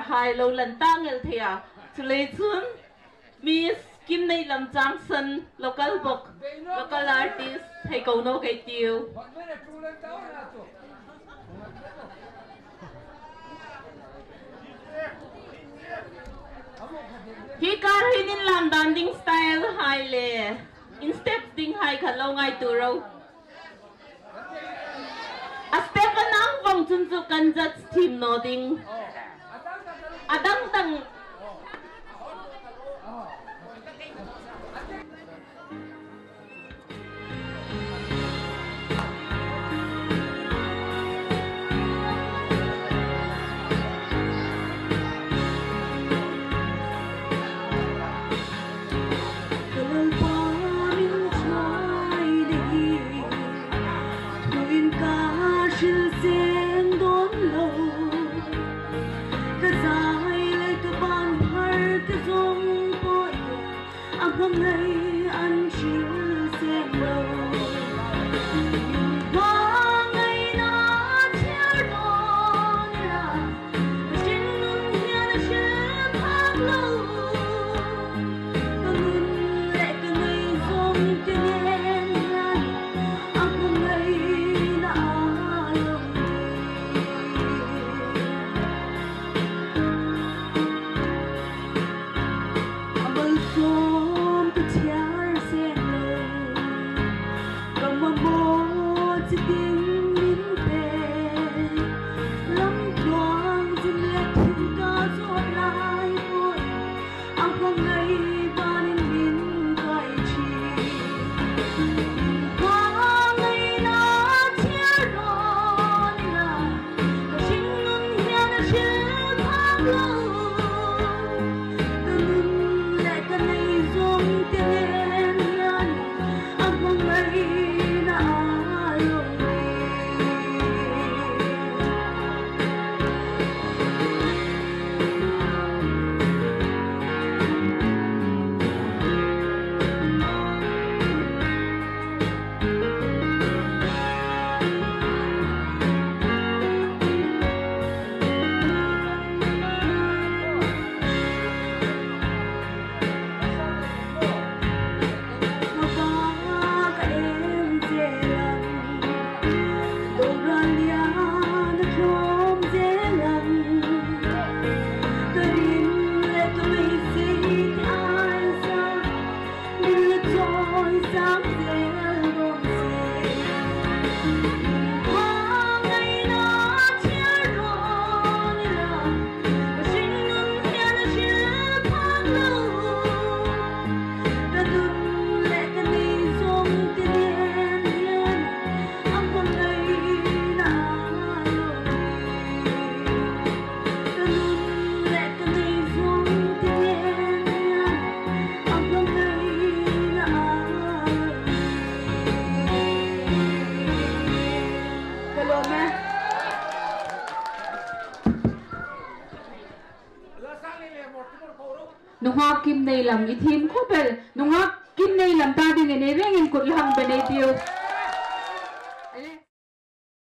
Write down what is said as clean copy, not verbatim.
hai lâu lần tang el thia chulei chun Miss Kimneilam Changsan local book local artist hay cầu no cái tiêu hi car hinin lam dancing style hai le in step ding hai khalo ngai tu ro a step anang vong chun chu kan jat team no ding adang tang hôm nay anh chiều xem đâu qua ngày nó chia đôi là trên núi hiên trên thác lâu từng lệ từng ngày dòng tiếng em lại anh hôm nay đã lòng anh bơi xuống nunga Kimneilam ithim khopel nunga Kimneilam ta ding ene rengin kut lam bene tiu